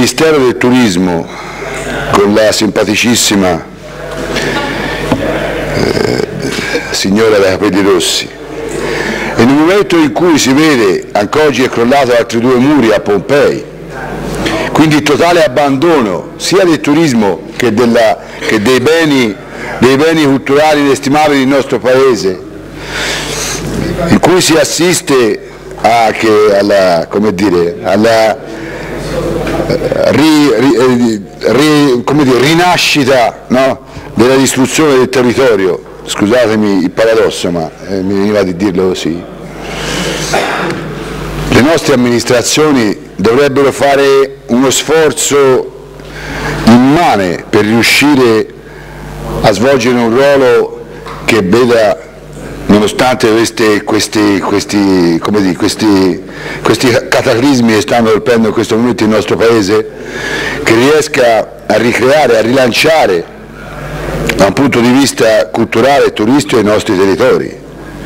Ministero del Turismo, con la simpaticissima signora dai capelli rossi, e nel momento in cui si vede, anche oggi è crollato altri 2 muri a Pompei, quindi totale abbandono sia del turismo che dei beni culturali inestimabili del nostro Paese, in cui si assiste anche alla rinascita, no? Della distruzione del territorio. Scusatemi il paradosso, ma mi veniva di dirlo così. Le nostre amministrazioni dovrebbero fare uno sforzo immane per riuscire a svolgere un ruolo che veda, nonostante questi cataclismi che stanno colpendo in questo momento il nostro Paese, che riesca a ricreare, a rilanciare da un punto di vista culturale e turistico i nostri territori.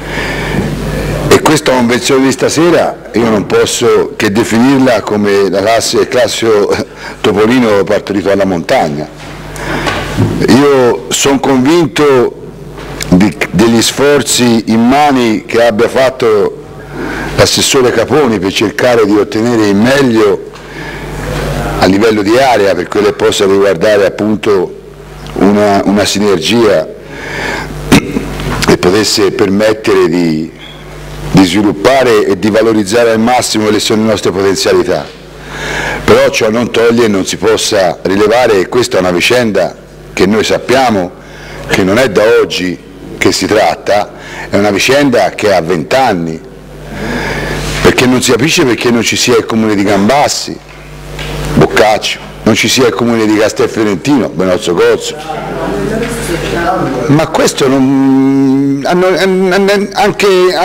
E questa convenzione di stasera io non posso che definirla come il classico topolino partorito alla montagna. Io sono convinto degli sforzi immani che abbia fatto l'assessore Caponi per cercare di ottenere il meglio a livello di area per quello che possa riguardare appunto una sinergia che potesse permettere di sviluppare e di valorizzare al massimo quelle sono le nostre potenzialità. Però ciò non toglie e non si possa rilevare che questa è una vicenda che noi sappiamo che non è da oggi che si tratta, è una vicenda che ha 20 anni, perché non si capisce perché non ci sia il comune di Gambassi, Boccaccio, non ci sia il comune di Castelfiorentino, Benozzo Cozzo, ma questo anche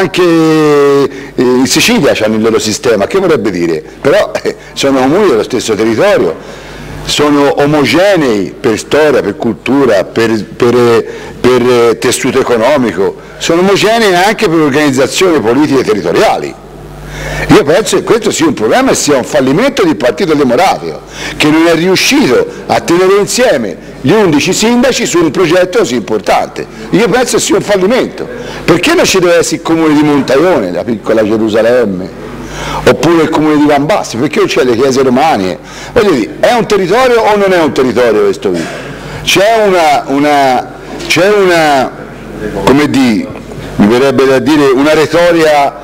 in Sicilia hanno il loro sistema, che vorrebbe dire? Però sono comuni dello stesso territorio, sono omogenei per storia, per cultura, per tessuto economico, sono omogenei anche per organizzazioni politiche territoriali. Io penso che questo sia un problema e sia un fallimento del Partito Democratico, che non è riuscito a tenere insieme gli 11 sindaci su un progetto così importante. Io penso che sia un fallimento. Perché non ci deve essere il comune di Montaione, la piccola Gerusalemme, oppure il comune di Gambassi? Perché non c'è le chiese romane? Voglio dire, è un territorio o non è un territorio questo qui? C'è una, come dire, mi verrebbe da dire, una retorica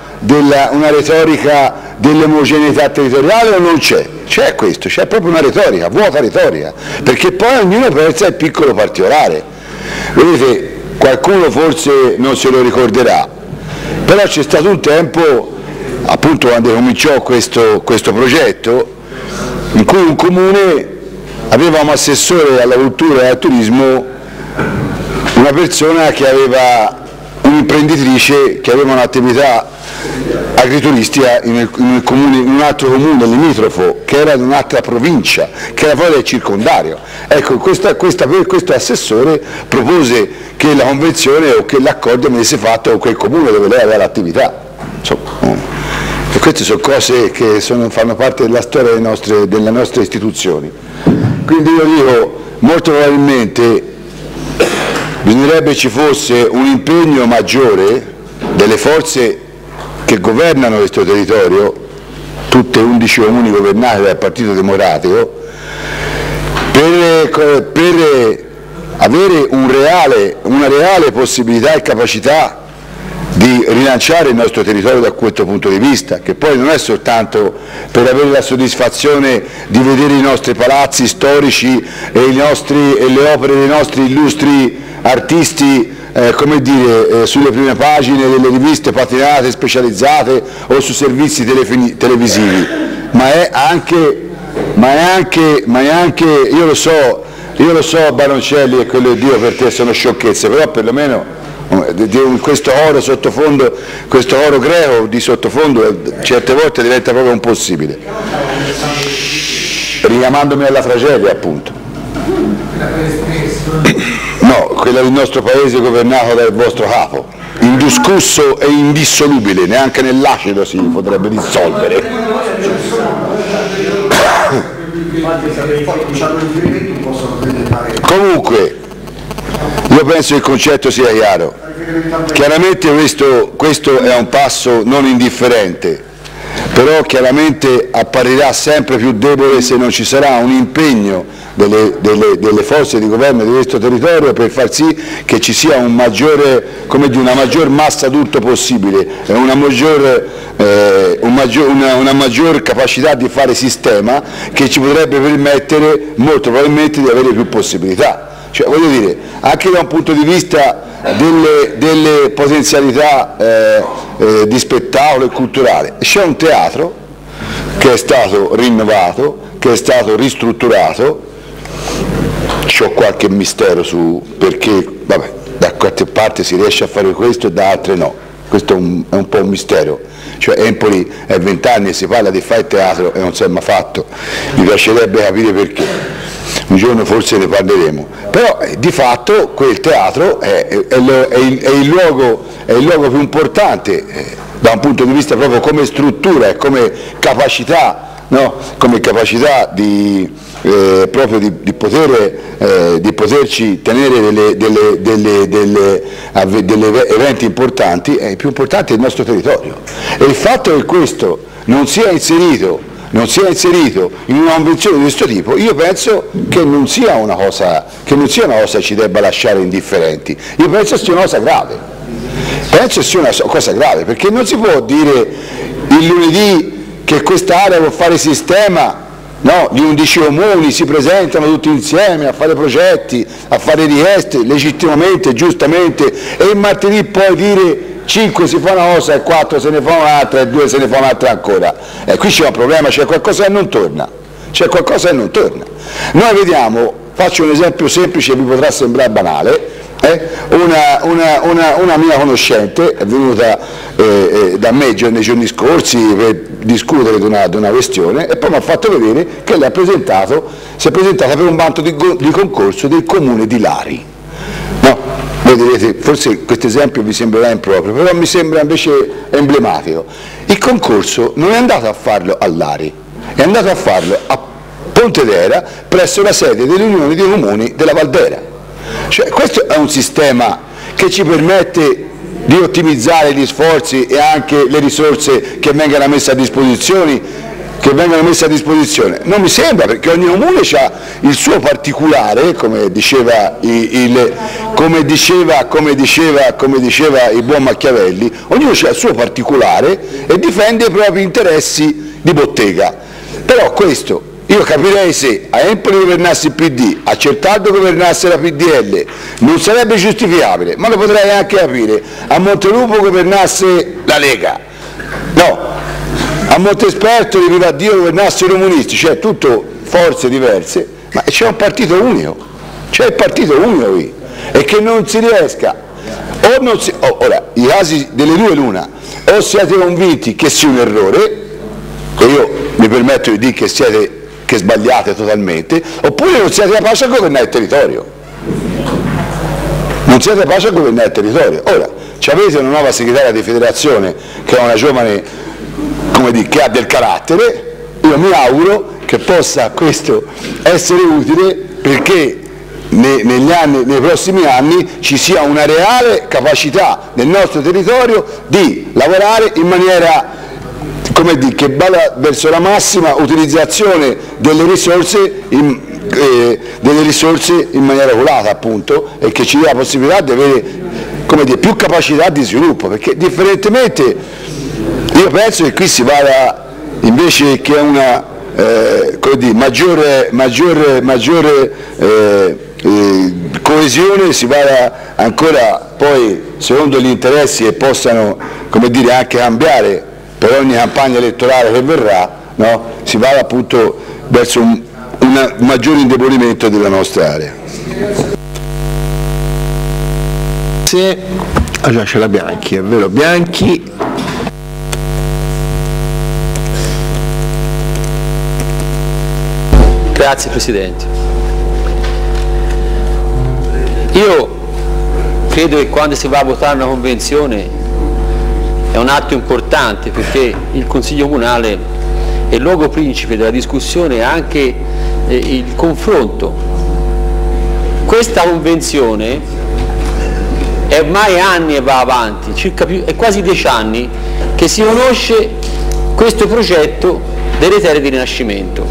dell'omogeneità territoriale o non c'è? C'è questo, c'è proprio una retorica, vuota retorica, perché poi ognuno pensa al piccolo particolare. Vedete, qualcuno forse non se lo ricorderà, però c'è stato un tempo, appunto quando cominciò questo progetto, in cui un comune aveva un assessore alla cultura e al turismo, una persona che aveva un'imprenditrice che aveva un'attività agrituristia in un altro comune limitrofo, che era in un'altra provincia, che era fuori del circondario. Ecco, questo assessore propose che la convenzione o che l'accordo venisse fatto con quel comune dove lei aveva l'attività. E queste sono cose che fanno parte della storia delle nostre istituzioni. Quindi io dico, molto probabilmente bisognerebbe ci fosse un impegno maggiore delle forze che governano questo territorio, tutte 11 comuni governate dal Partito Democratico, per avere una reale possibilità e capacità di rilanciare il nostro territorio da questo punto di vista, che poi non è soltanto per avere la soddisfazione di vedere i nostri palazzi storici e le opere dei nostri illustri artisti come dire, sulle prime pagine delle riviste patinate specializzate o su servizi televisivi, ma è anche, io lo so Baroncelli, e quello che dico per te sono sciocchezze, però perlomeno questo oro sottofondo, questo oro greco di sottofondo certe volte diventa proprio impossibile, richiamandomi alla tragedia appunto. No, quella del nostro paese governato dal vostro capo, indiscusso e indissolubile, neanche nell'acido si potrebbe dissolvere. Comunque, io penso che il concetto sia chiaro. Chiaramente questo è un passo non indifferente, però chiaramente apparirà sempre più debole se non ci sarà un impegno delle forze di governo di questo territorio per far sì che ci sia una maggior massa d'urto possibile e una maggior capacità di fare sistema che ci potrebbe permettere molto probabilmente di avere più possibilità. Cioè, voglio dire, anche da un punto di vista delle potenzialità di spettacolo e culturale, c'è un teatro che è stato rinnovato, che è stato ristrutturato. C'ho qualche mistero su perché, vabbè, da qualche parte si riesce a fare questo e da altre no, questo è un po' un mistero. Cioè Empoli è 20 anni e si parla di fare teatro e non si è mai fatto, mi piacerebbe capire perché, un giorno forse ne parleremo, però di fatto quel teatro è il luogo più importante da un punto di vista proprio come struttura e come capacità, no? Come capacità proprio di poterci tenere degli eventi importanti, è il più importante del nostro territorio, e il fatto che questo non sia inserito in una convenzione di questo tipo, io penso che non sia una cosa che ci debba lasciare indifferenti, io penso sia una cosa grave, perché non si può dire il lunedì che quest'area può fare sistema, no, di 11 comuni, si presentano tutti insieme a fare progetti, a fare richieste legittimamente, giustamente, e il martedì poi dire 5 si fa una cosa e 4 se ne fa un'altra e 2 se ne fa un'altra ancora. Qui c'è un problema, c'è qualcosa che non torna, Noi vediamo, faccio un esempio semplice, vi potrà sembrare banale, una mia conoscente è venuta da me nei giorni scorsi per discutere di una questione e poi mi ha fatto vedere che lei si è presentata per un bando di concorso del comune di Lari. No? Voi direte, forse questo esempio vi sembrerà improprio, però mi sembra invece emblematico. Il concorso non è andato a farlo a Lari, è andato a farlo a Pontedera presso la sede dell'Unione dei Comuni della Valdera. Cioè, questo è un sistema che ci permette di ottimizzare gli sforzi e anche le risorse che vengono messe a disposizione. Non mi sembra, perché ogni comune ha il suo particolare, come diceva il buon Machiavelli, ognuno ha il suo particolare e difende i propri interessi di bottega. Però questo, io capirei se a Empoli governasse il PD, a Certaldo governasse la PDL, non sarebbe giustificabile, ma lo potrei anche capire, a Montelupo governasse la Lega, no, a Montesperto di Vivaddio governasse i comunisti, cioè tutte forze diverse, ma c'è un partito unico, qui, e che non si riesca, ora, i casi delle due l'una, o siete convinti che sia un errore, e io mi permetto di dire che sbagliate totalmente, oppure non siete capaci a governare il territorio. Ora, avete una nuova segretaria di federazione che è una giovane, che ha del carattere, io mi auguro che possa questo essere utile perché nei prossimi anni ci sia una reale capacità nel nostro territorio di lavorare in maniera che vada verso la massima utilizzazione delle risorse in maniera oculata, appunto, e che ci dia la possibilità di avere più capacità di sviluppo, perché differentemente io penso che qui si vada, invece che una maggiore coesione, si vada ancora poi secondo gli interessi che possano anche cambiare per ogni campagna elettorale che verrà, no? Si va appunto verso un maggiore indebolimento della nostra area. Grazie. Già c'è la Bianchi, è vero, Bianchi. Grazie Presidente. Io credo che quando si va a votare una convenzione è un atto importante, perché il Consiglio Comunale e luogo principe della discussione è anche il confronto. Questa convenzione è ormai anni e va avanti, è quasi 10 anni che si conosce questo progetto delle terre di rinascimento.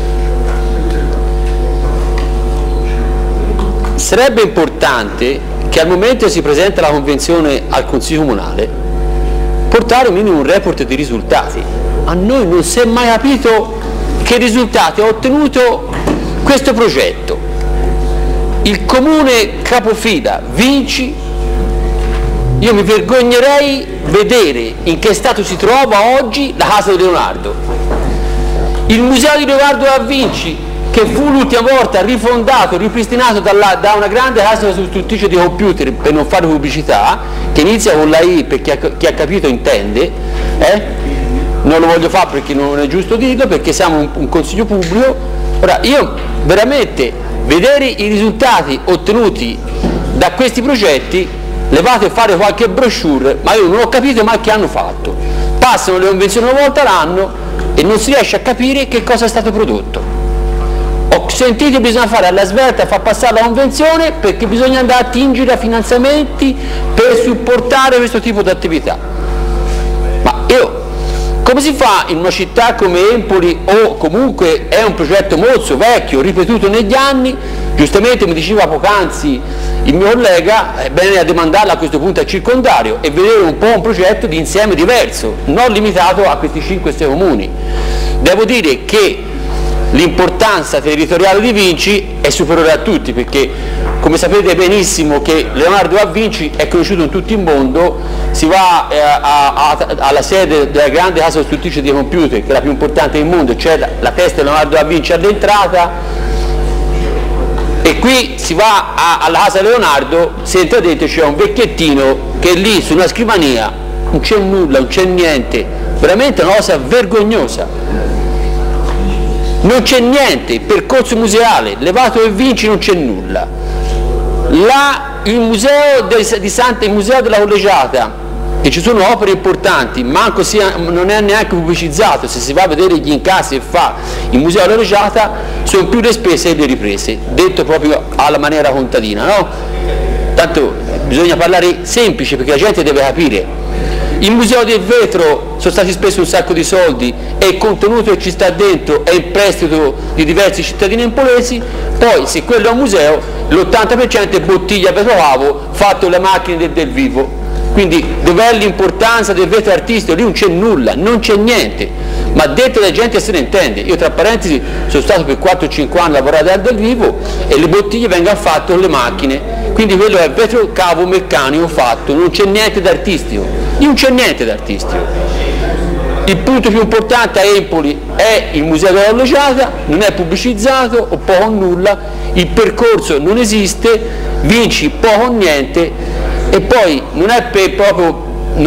Sarebbe importante che al momento che si presenta la convenzione al Consiglio Comunale portare un minimo un report di risultati. A noi non si è mai capito che risultati ha ottenuto questo progetto. Il comune capofila Vinci, io mi vergognerei vedere in che stato si trova oggi la casa di Leonardo. Il museo di Leonardo da Vinci, che fu l'ultima volta rifondato, ripristinato da una grande casa costruttrice di computer, per non fare pubblicità, che inizia con la I, per chi ha capito intende, non lo voglio fare perché non è giusto dirlo, perché siamo un consiglio pubblico. Ora, io veramente vedere i risultati ottenuti da questi progetti, levate a fare qualche brochure, ma io non ho capito mai che hanno fatto. Passano le convenzioni una volta l'anno e non si riesce a capire che cosa è stato prodotto. Ho sentito che bisogna fare alla svelta, far passare la convenzione perché bisogna andare a attingere a finanziamenti per supportare questo tipo di attività. Ma come si fa in una città come Empoli, o comunque è un progetto molto vecchio, ripetuto negli anni, giustamente mi diceva poc'anzi il mio collega, è bene demandarla a questo punto al circondario e vedere un po' un progetto di insieme diverso, non limitato a questi 5-6 comuni. Devo dire che l'importanza territoriale di Vinci è superiore a tutti, perché come sapete benissimo che Leonardo da Vinci è conosciuto in tutto il mondo, si va alla sede della grande casa costruttrice di computer, che è la più importante del mondo, c'è la testa di Leonardo da Vinci all'entrata, e qui si va alla casa Leonardo, se entra dentro c'è un vecchiettino che lì su una scrivania non c'è nulla, non c'è niente, veramente una cosa vergognosa. Non c'è niente, il percorso museale, levato e Vinci non c'è nulla. Il museo il museo della Collegiata, che ci sono opere importanti, manco non è neanche pubblicizzato, se si va a vedere gli incassi che fa il museo della Collegiata sono più le spese che le riprese, detto proprio alla maniera contadina, no? Tanto bisogna parlare semplice perché la gente deve capire. Il museo del vetro sono stati spesi un sacco di soldi e il contenuto che ci sta dentro è in prestito di diversi cittadini empolesi, poi se quello è un museo l'80% è bottiglia vetro cavo fatto le macchine del vivo. Quindi dov'è l'importanza del vetro artistico? Lì non c'è nulla, non c'è niente, ma detto da gente se ne intende. Io tra parentesi sono stato per 4-5 anni a lavorare al del vivo e le bottiglie vengono fatte con le macchine, quindi quello è vetro cavo meccanico fatto, non c'è niente d'artistico. Non c'è niente d'artistico. Il punto più importante a Empoli è il museo della Collegiata, non è pubblicizzato o poco o nulla, il percorso non esiste, Vinci poco o niente, e poi non è proprio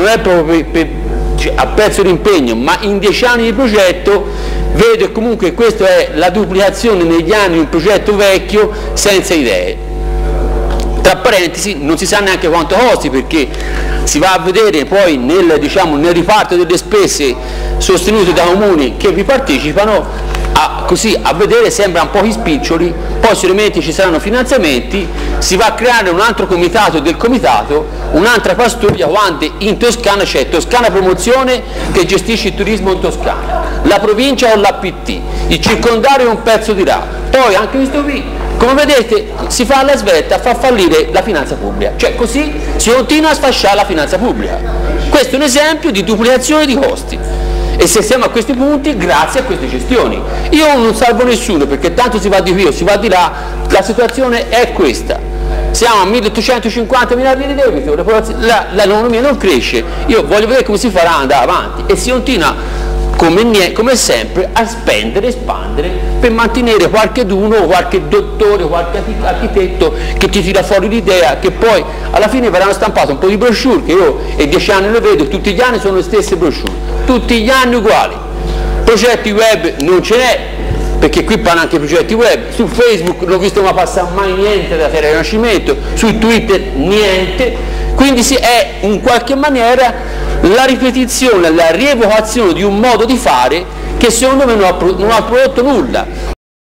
a prezzo d'impegno, ma in 10 anni di progetto vedo che comunque questa è la duplicazione negli anni di un progetto vecchio senza idee. Tra parentesi non si sa neanche quanto costi, perché si va a vedere poi nel riparto delle spese sostenute da comuni che vi partecipano, così a vedere sembrano pochi spiccioli, poi sicuramente ci saranno finanziamenti, si va a creare un altro comitato del comitato, un'altra pastoia, quando in Toscana c'è Toscana Promozione che gestisce il turismo in Toscana, la provincia con l'APT, il circondario è un pezzo di là, poi anche questo qui. Come vedete si fa alla svelta a far fallire la finanza pubblica, cioè così si continua a sfasciare la finanza pubblica. Questo è un esempio di duplicazione di costi e se siamo a questi punti grazie a queste gestioni. Io non salvo nessuno perché tanto si va di qui o si va di là, la situazione è questa. Siamo a 1850 miliardi di debito, l'economia non cresce, io voglio vedere come si farà andare avanti e si continua come sempre a spendere e espandere per mantenere qualcheduno, qualche dottore, qualche architetto che ti tira fuori l'idea, che poi alla fine verranno stampate un po' di brochure che io e 10 anni le vedo, tutti gli anni sono le stesse brochure, tutti gli anni uguali. Progetti web non ce n'è, perché qui parlano anche progetti web, su Facebook non ho visto mai passare mai niente da Terra Rinascimento, su Twitter niente, quindi è in qualche maniera la ripetizione, la rievocazione di un modo di fare che secondo me non ha prodotto nulla.